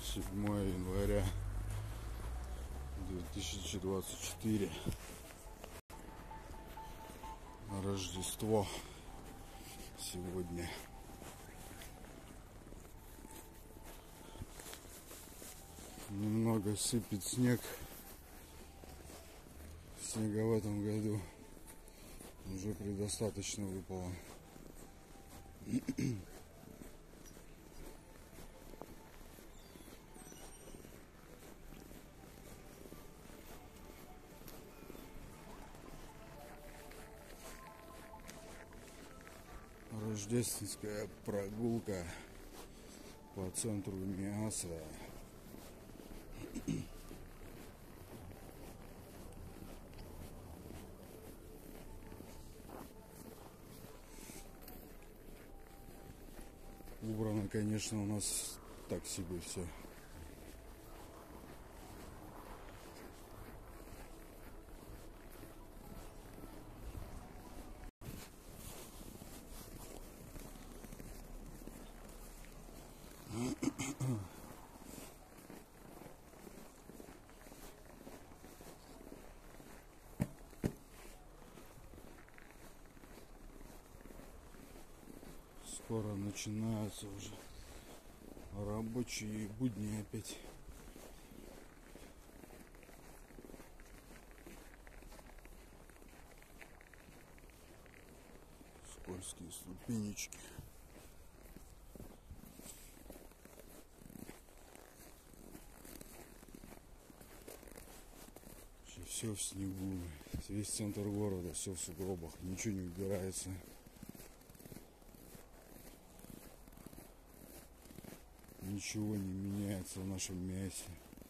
7 января 2024. Рождество сегодня. Немного сыпет снег. Снега в этом году уже предостаточно выпало. Рождественская прогулка по центру Миасса. Убрано, конечно, у нас так себе все. Скоро начинаются уже рабочие будни опять. Скользкие ступенечки. Все в снегу. Весь центр города, все в сугробах. Ничего не убирается. Ничего не меняется в нашем Миассе.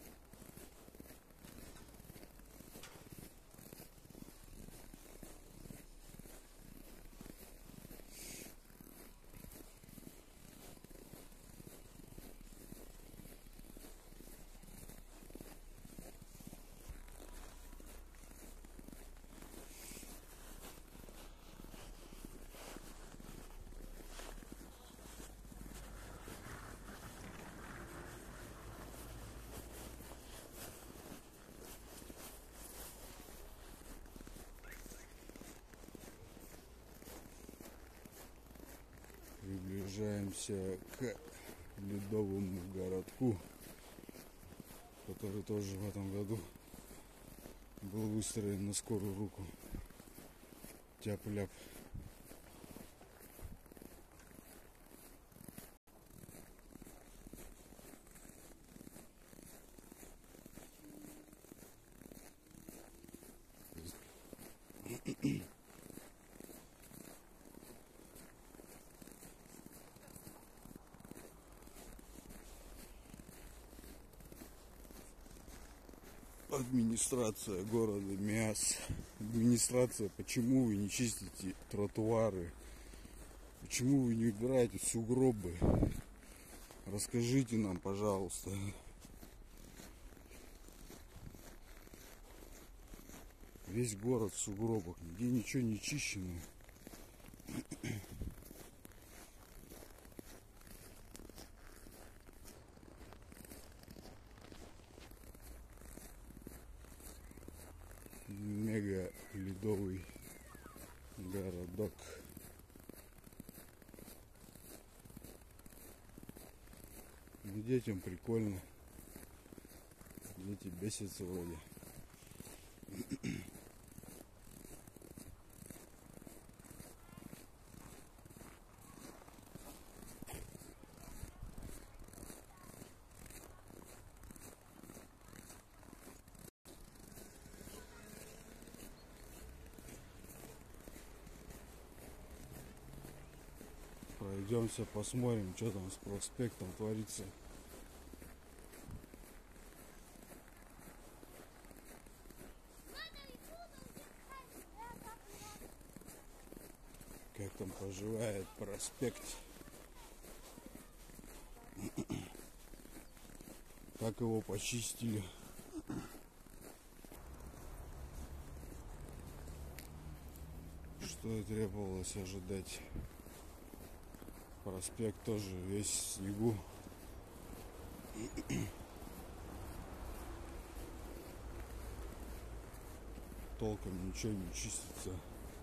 Приближаемся к ледовому городку, который тоже в этом году был выстроен на скорую руку. Тяп-ляп. Администрация города Миасс. Администрация, почему вы не чистите тротуары? Почему вы не убираете сугробы? Расскажите нам, пожалуйста. Весь город в сугробах, нигде ничего не чищено. Мега ледовый городок. Детям прикольно. Дети бесятся вроде. Пройдемся, посмотрим, что там с проспектом творится. Как там поживает проспект. Как его почистили. Что и требовалось ожидать. Проспект тоже весь в снегу. Толком ничего не чистится.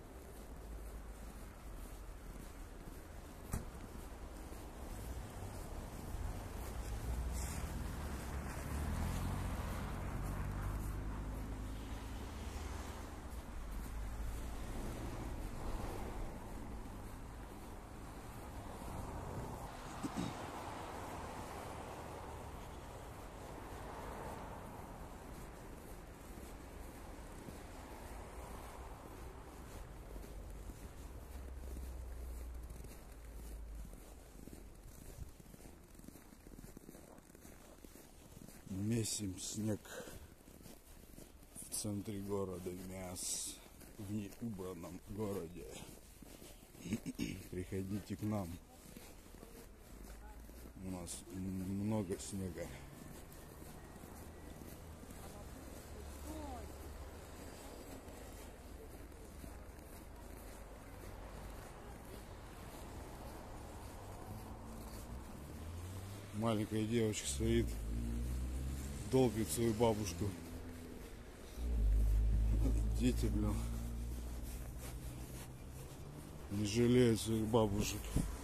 Месим снег в центре города Миас, в неубранном городе. Приходите к нам. У нас много снега. Маленькая девочка стоит, долбит свою бабушку. Дети, блин, не жалеют своих бабушек.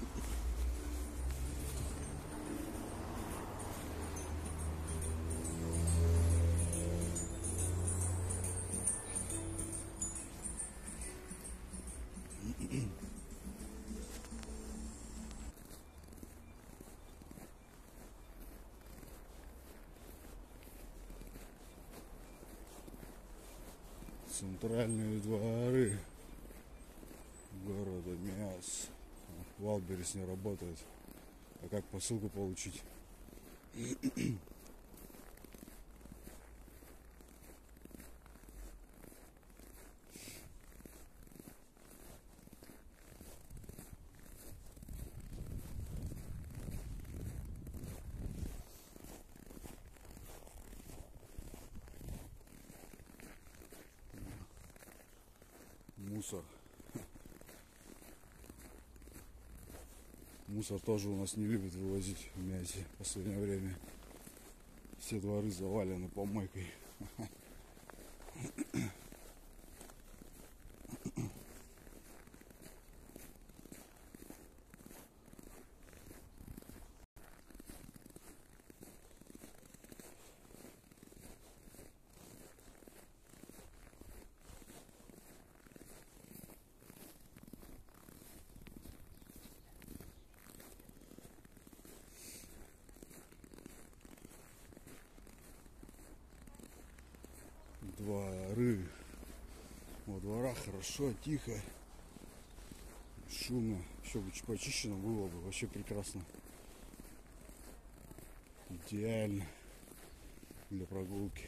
Центральные дворы города Миас. Валберес не работает. А как посылку получить? Мусор. Мусор тоже у нас не любят вывозить в Миасе в последнее время. Все дворы завалены помойкой. Дворы. Во дворах хорошо, тихо, шумно. Все бы почищено было бы, вообще прекрасно. Идеально для прогулки.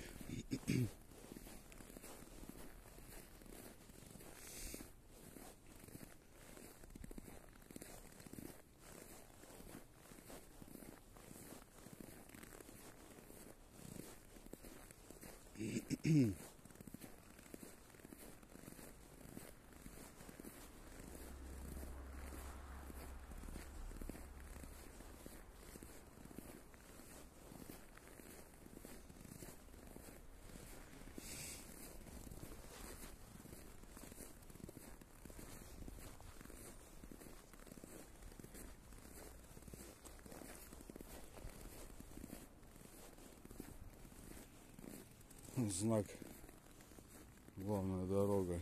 Знак, главная дорога.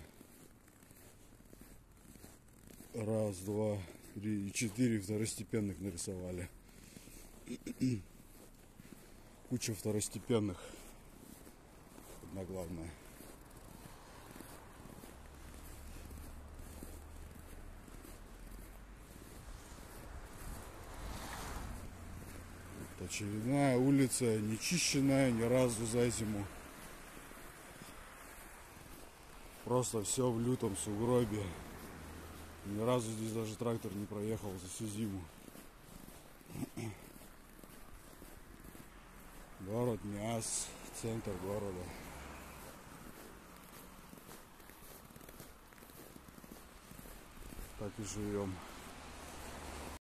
Раз, два, три и 4 второстепенных нарисовали. Куча второстепенных. Одна главная. Вот очередная улица, нечищенная ни разу за зиму. Просто все в лютом сугробе. Ни разу здесь даже трактор не проехал за всю зиму. Город Миас, центр города. Так и живем.